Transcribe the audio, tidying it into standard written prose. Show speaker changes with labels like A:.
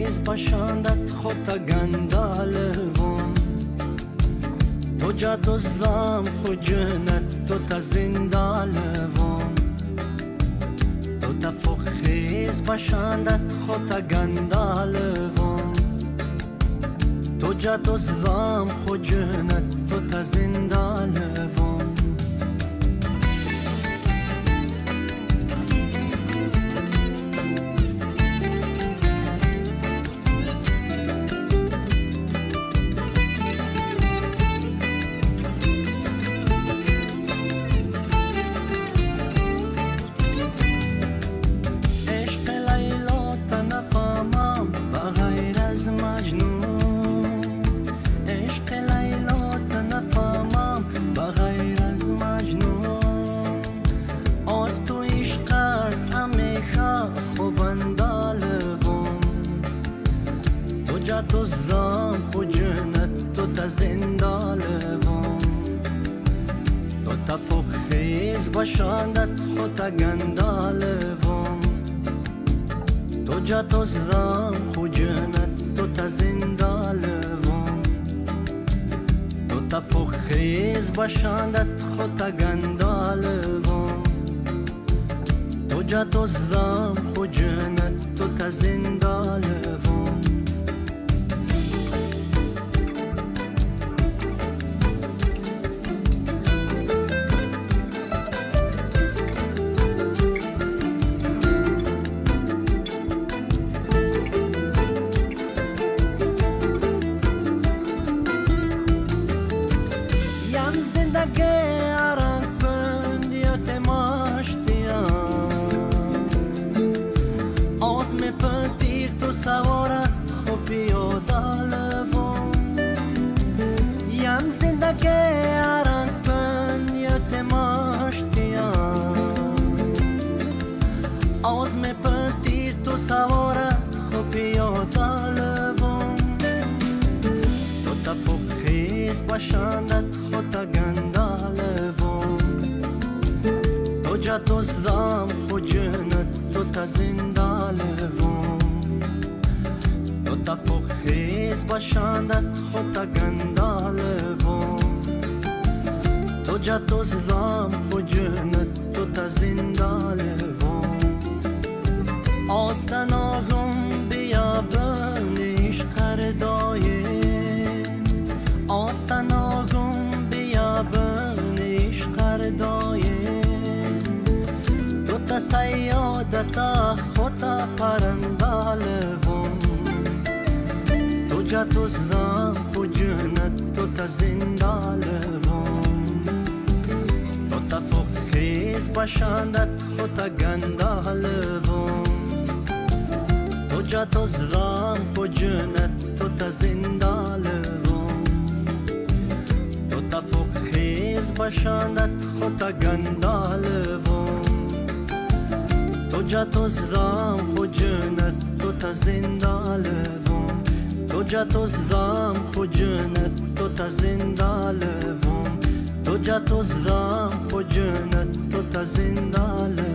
A: خیز باشندت خود گندالوم تو جا دزدم خود جنت تو تا زندالوم تو تا فخیز باشندت خود گندالوم تو جا دزدم خود جنت تو تا زندالوم دزدم خود جنت تو تا زندالوم تو تا فخیز باشندت خود گندالوم تو جا دزدم خود جنت تو تا زندالوم تو تا فخیز باشندت خود گندالوم تو جا دزدم خود جنت تو تا زندالوم زندگی آرام کن یا تماشتیم آز می پنپیر تو سوارت خوبی و دالوم یم زندگی آرام کن یا تماشتیم آز می پنپیر تو سوارت خوبی و دالوم تو تا فخیز باشندت خود گندالوم تو جا دزدم خود جنت تو تا زندالوم تو تا فخیز باشندت خود گندالوم تو جا دزدم خود جنت تو تا زندالوم آستان آغم بیابنش قردایه آستان آغم بیابنش قردایه تو تا سیادتا خود پرندالوم تو جا دزدم خود جنت تو تا زندالوم تو تا فخیز باشندت خود گندالوم تو جا دزدم خود جنت تو تا زندالوم تو تا فخیز باشندت خود گندالوم تو جا دزدم خود جنت تو تا زندالوم تو جا دزدم خود جنت تو تا زندالوم تو جا دزدم خود جنت تو تا زندالوم